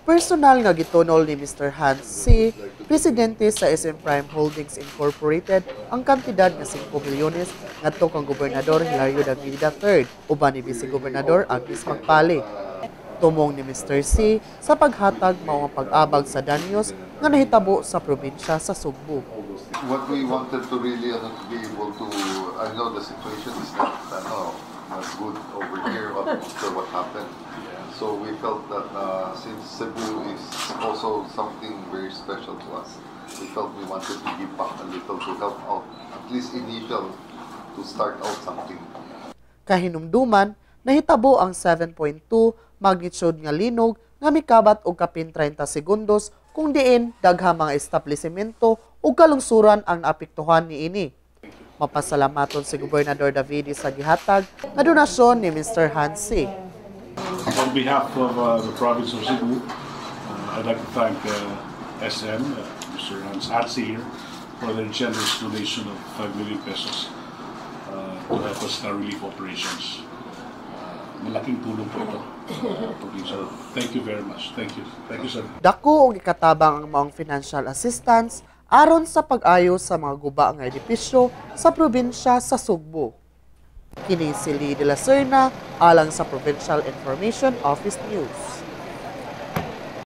Personal nga gitunol ni Mr. Hans C., presidente sa SM Prime Holdings Incorporated, ang kantidad nga 5 milyones ngadto kang Gobernador Hilario Davida III uban ni Vice-Gobernador Agnes Magpali. Tumong ni Mr. C. sa paghatag mao ang pag-abag sa danyos nga nahitabo sa probinsya sa Cebu. What we wanted to really be able to, I know the situation is not good over here after what happened. So we felt that since Cebu is also something very special to us, we felt we wanted to give back a little to help out, at least initial, to start out something. Kahinumduman, nahitabo ang 7.2 magnitude nga linog nga mikabat og kapin 30 segundos kung diin daghang mga establisimento ug kalungsuran ang naapektuhan niini. Mapasalamaton si Gobernador Davide sa gihatag nga donasyon ni Mr. Hansi. On behalf of the province of Cebu, I'd like to thank SM, Mr. Hansi here, for their generous donation of 5 million pesos to help us in our relief operations. Malaking tulong po ito. Thank you very much. Thank you. Thank you, sir. Dako og ikatabang ang maong financial assistance aron sa pag-ayos sa mga guba nga edipisyo sa probinsya sa Cebu. Kini si Lee de la Serna alang sa Provincial Information Office News.